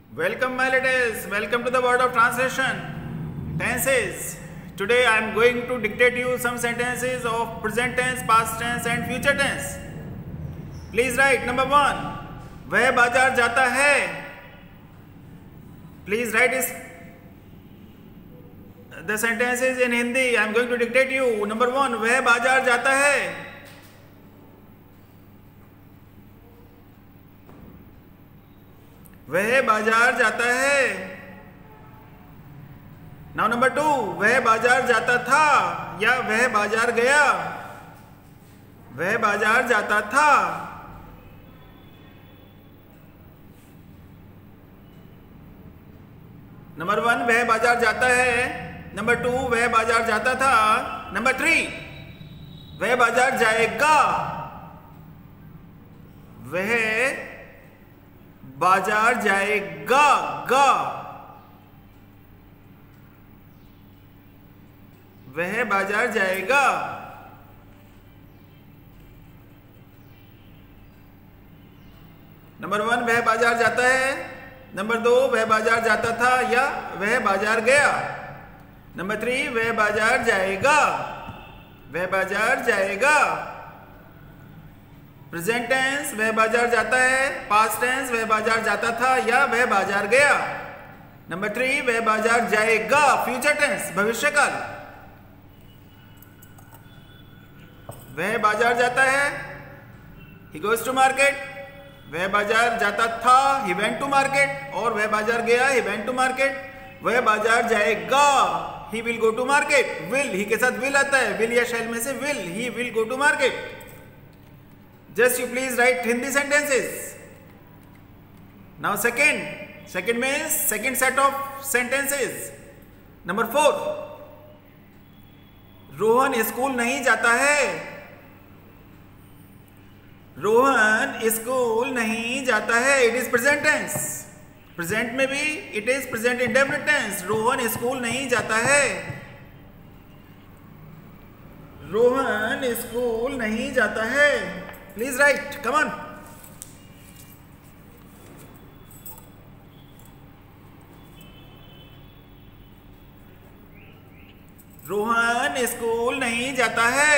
Welcome, my ladies. Welcome to the word of translation. Tenses. Today I am going to dictate you some sentences of present tense, past tense and future tense. Please write. Number 1. वह बाजार जाता है. Please write the sentences in Hindi. I am going to dictate you. Number 1. वह बाजार जाता है. वह बाजार जाता है. Now number 2. वह बाजार जाता था या वह बाजार गया. वह बाजार जाता था. नंबर 1. वह बाजार जाता है. नंबर 2. वह बाजार जाता था. नंबर 3. वह बाजार जाएगा. वह बाजार जाएगा. गा. वह बाजार जाएगा. नंबर 1. वह बाजार जाता है. नंबर 2. वह बाजार जाता था या वह बाजार गया. नंबर 3. वह बाजार जाएगा. वह बाजार जाएगा. प्रेजेंट टेंस वह बाजार जाता है. पास्ट टेंस वह बाजार जाता था या वह बाजार गया. नंबर 3. वह बाजार जाएगा. फ्यूचर टेंस भविष्यकाल. वह बाजार जाता है. ही गोज टू मार्केट. वह बाजार जाता था. He went to market. और वह बाजार गया. He went to market. वह बाजार जाएगा. He will go to market. Will he के साथ विल आता है. विल या शैल में से will. He will go to market. Just you please write Hindi sentences. Now second means second set of sentences. Number 4. Rohan school नहीं जाता है. रोहन स्कूल नहीं जाता है. It is present tense. Present में भी it is present indefinite tense. Rohan school नहीं जाता है. रोहन स्कूल नहीं जाता है. Please write. Come on. Rohan school नहीं जाता है.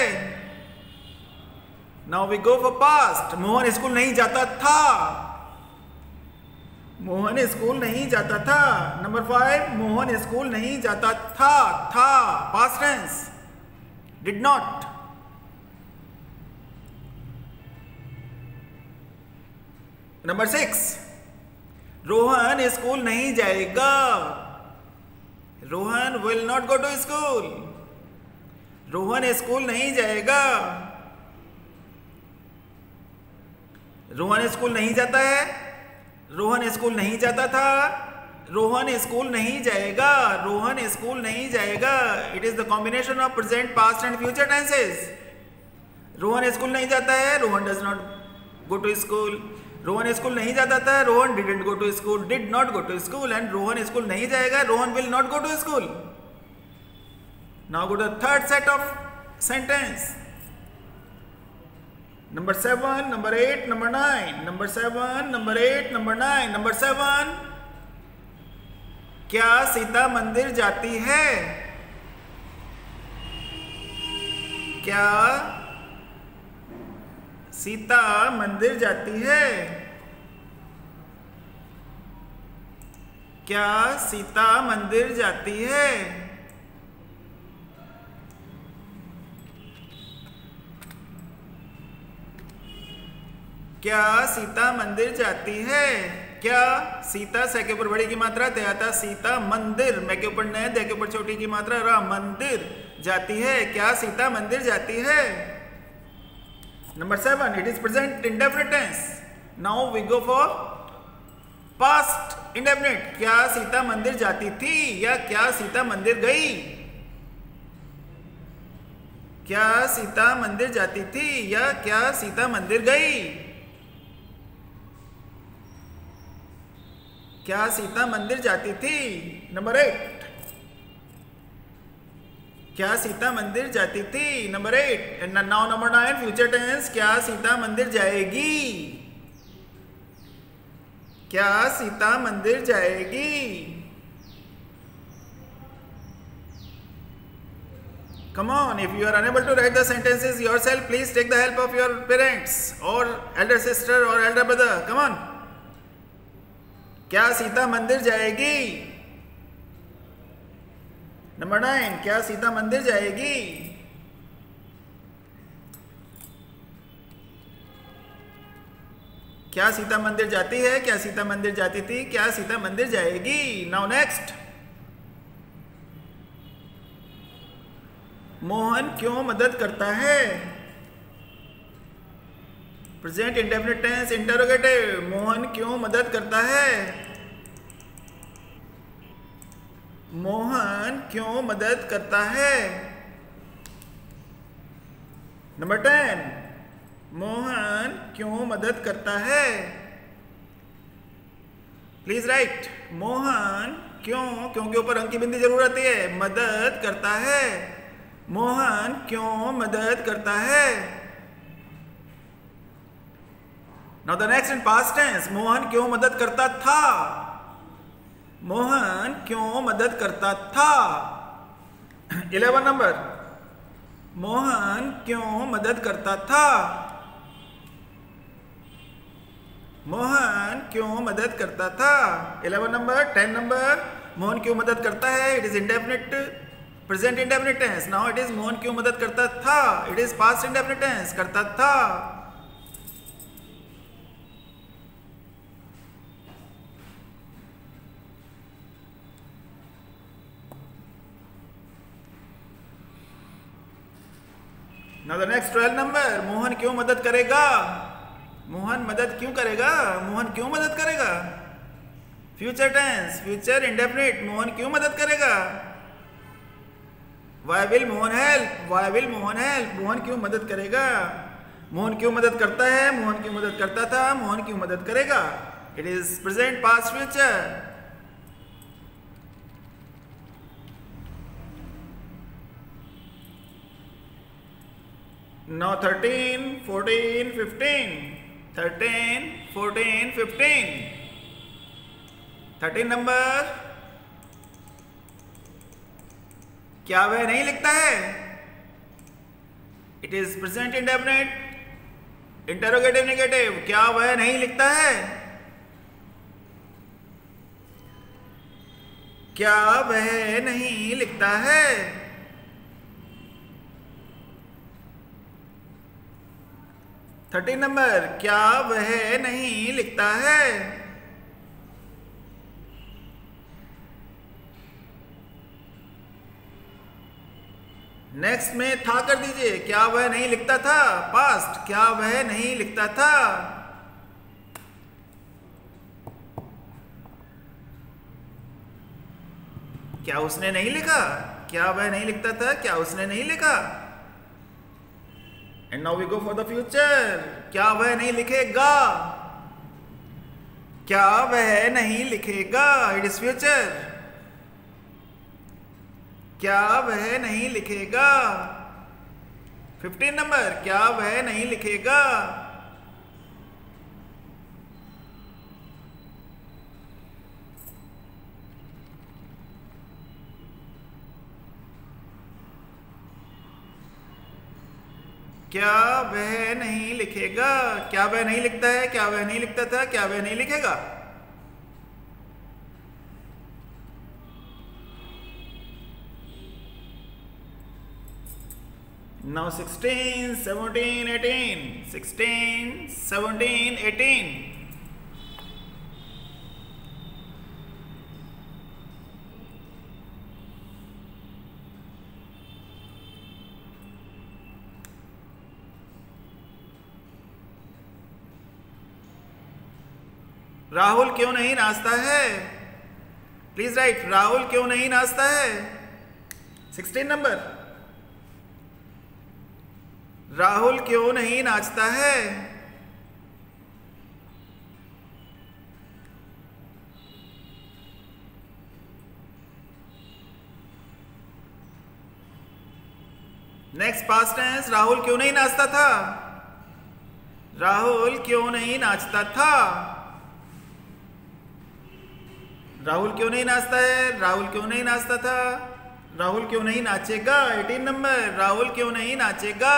Now we go for past. Mohan school नहीं जाता था. मोहन स्कूल नहीं जाता था. नंबर 5. मोहन स्कूल नहीं जाता था. था past tense. Did not. Number 6. Rohan school नहीं जाएगा. Rohan will not go to school. Rohan school नहीं जाएगा. रोहन स्कूल नहीं जाता है. रोहन स्कूल नहीं जाता था. रोहन स्कूल नहीं जाएगा. रोहन स्कूल नहीं जाएगा. It is the combination of present past and future tenses. Rohan school नहीं जाता है. Rohan does not go to school. Rohan school नहीं जाता था. Rohan didn't go to school. Did not go to school. And Rohan school नहीं जाएगा. Rohan will not go to school. Now go to the third set of sentence. Number 7, number 8, number 9. Number 7, number 8, number 9. Number 7. क्या सीता मंदिर जाती है. क्या सीता मंदिर जाती है. क्या सीता मंदिर जाती है. क्या सीता मंदिर जाती है. क्या सीता से के ऊपर बड़ी की मात्रा ते आता. सीता मंदिर मैं के ऊपर न दे के ऊपर छोटी की मात्रा रा. मंदिर जाती है. क्या सीता मंदिर जाती है. Number 7. It is present indefinite tense. Now we go for past indefinite. क्या सीता मंदिर जाती थी या क्या सीता मंदिर गई. क्या सीता मंदिर जाती थी या क्या सीता मंदिर गई. क्या सीता मंदिर जाती थी. नंबर 8. क्या सीता मंदिर जाती थी. Number 8. Now number 9 future tense. क्या सीता मंदिर जाएगी. क्या सीता मंदिर जाएगी? Come on, if you are unable to write the sentences yourself, please take the help of your parents or elder sister or elder brother. Come on. क्या सीता मंदिर जाएगी? Number 9, क्या सीता मंदिर जाएगी? क्या सीता मंदिर जाती है? क्या सीता मंदिर जाती थी? क्या सीता मंदिर जाएगी? नाउ नेक्स्ट, मोहन क्यों मदद करता है? Present indefinite tense interrogative. Mohan क्यों मदद करता है? मोहन क्यों मदद करता है? नंबर 10, मोहन क्यों मदद करता है? Please right. मोहन क्यों, क्यों के ऊपर अंक की बिंदी जरूर आती है। मदद करता है। मोहन क्यों मदद करता है? Now the next in past tense, Mohan क्यों मदद करता था? मोहन क्यों मदद करता था? 11 नंबर, मोहन क्यों मदद करता था? मोहन क्यों मदद करता था? 11 नंबर। 10 नंबर, मोहन क्यों मदद करता है? It is indefinite present indefinite tense. Now it is Mohan क्यों मदद करता था। It is past indefinite tense, करता था। Now the next 12 number, Mohan क्यों मदद करेगा? मोहन मदद क्यों करेगा? मोहन क्यों मदद करेगा? Future tense, future indefinite. Mohan क्यों मदद करेगा? Why will Mohan help? Why will Mohan help? Mohan क्यों मदद करेगा? मोहन क्यों मदद करता है? मोहन क्यों मदद करता था? मोहन क्यों मदद करेगा? It is present past future. Now 13, 14, 15। 13, 14, 15। 13 number, क्या वह नहीं लिखता है? It is present indefinite interrogative negative. क्या वह नहीं लिखता है? क्या वह नहीं लिखता है? 13 नंबर, क्या वह नहीं लिखता है? नेक्स्ट में था कर दीजिए। क्या वह नहीं लिखता था? पास्ट। क्या वह नहीं लिखता था? क्या उसने नहीं लिखा? क्या वह नहीं लिखता था? क्या उसने नहीं लिखा? And now we go for the future. क्या वह नहीं लिखेगा? क्या वह नहीं लिखेगा? It is future. क्या वह नहीं लिखेगा? 15 नंबर, क्या वह नहीं लिखेगा? क्या वह नहीं लिखेगा? क्या वह नहीं लिखता है? क्या वह नहीं लिखता था? क्या वह नहीं लिखेगा? Now 16, 17, 18. 16, 17, 18. राहुल क्यों नहीं नाचता है? Please right. राहुल क्यों नहीं नाचता है? 16 नंबर, राहुल क्यों नहीं नाचता है? नेक्स्ट पास्ट टेंस, राहुल क्यों नहीं नाचता था? राहुल क्यों नहीं नाचता था? राहुल क्यों नहीं नाचता है? राहुल क्यों नहीं नाचता था? राहुल क्यों नहीं नाचेगा? 18 नंबर, राहुल क्यों नहीं नाचेगा?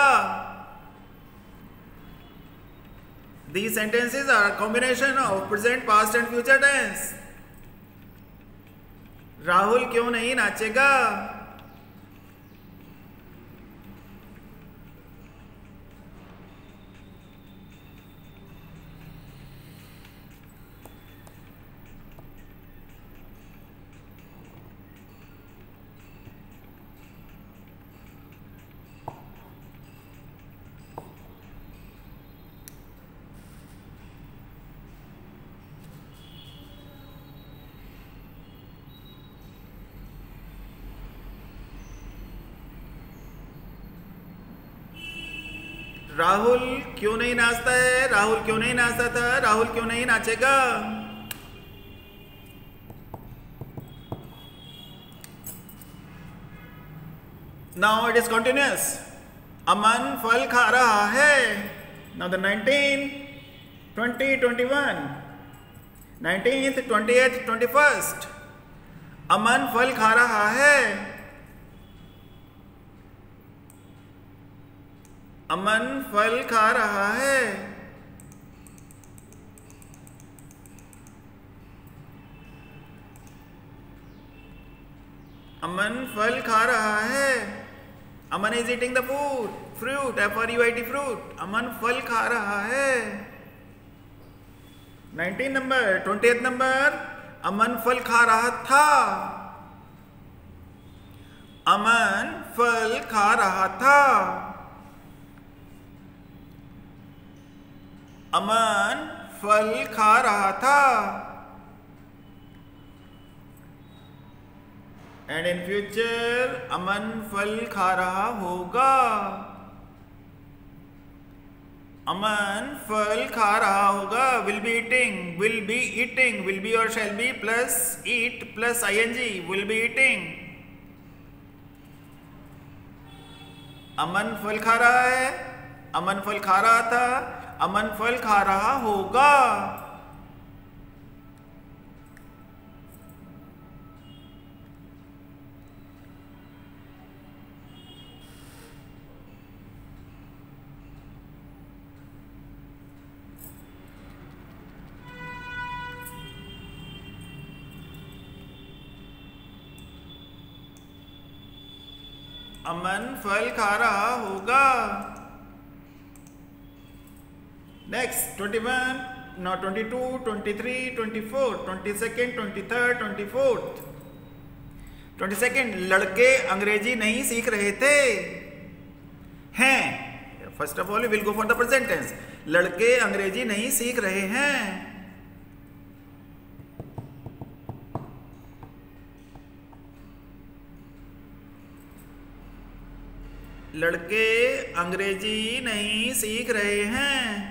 These sentences are a combination of present, past and future tense. Rahul क्यों नहीं नाचेगा? राहुल क्यों नहीं नाचता है? राहुल क्यों नहीं नाचता था? राहुल क्यों नहीं नाचेगा? Now it is continuous. अमन फल खा रहा है. Now the 19, 20, 21, 19th, 20th, 21st. अमन फल खा रहा है. अमन फल खा रहा है. अमन फल खा रहा है. Aman is eating the food, fruit, FRUIT, fruit. Aman फल खा रहा है. 19 नंबर. 20th नंबर, अमन फल खा रहा था. अमन फल खा रहा था. अमन फल खा रहा था. एंड इन फ्यूचर अमन फल खा रहा होगा. अमन फल खा रहा होगा. Will be eating, will be eating, will be और shall be plus eat plus ING, will be eating. Aman फल खा रहा है. अमन फल खा रहा था. अमन फल खा रहा होगा. अमन फल खा रहा होगा. Next, 21, now 22, 23, 24, 22nd, 23rd, 24th. 22nd, लड़के अंग्रेजी नहीं सीख रहे थे. हैं. First of all, we will go for the present tense. लड़के अंग्रेजी नहीं सीख रहे हैं. लड़के अंग्रेजी नहीं सीख रहे हैं.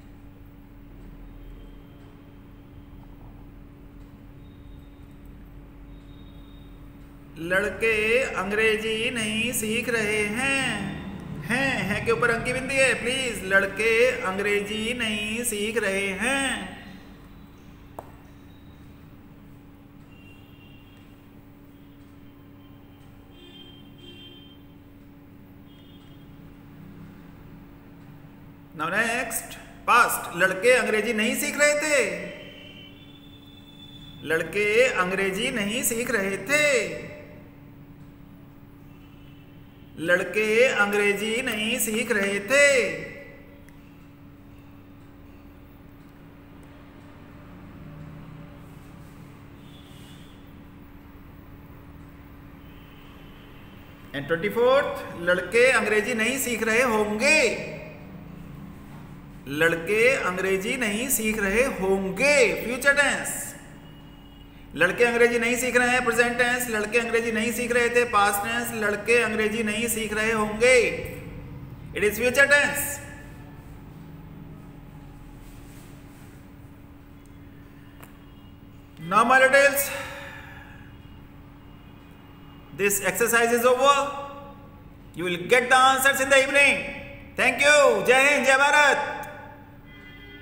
लड़के अंग्रेजी नहीं सीख रहे हैं. हैं के ऊपर अंकी बिंदी है. प्लीज, लड़के अंग्रेजी नहीं सीख रहे हैं. Now next, past. लड़के अंग्रेजी नहीं सीख रहे थे. लड़के अंग्रेजी नहीं सीख रहे थे. लड़के अंग्रेजी नहीं सीख रहे थे. एंड 24th, लड़के अंग्रेजी नहीं सीख रहे होंगे. लड़के अंग्रेजी नहीं सीख रहे होंगे. Future tense. लड़के अंग्रेजी नहीं सीख रहे हैं. Present tense. लड़के अंग्रेजी नहीं सीख रहे थे. Past tense. लड़के अंग्रेजी नहीं सीख रहे होंगे. It is future tense. Now my details, this exercise is over. You will get the answers in the evening. Thank you. जय हिंद, जय भारत.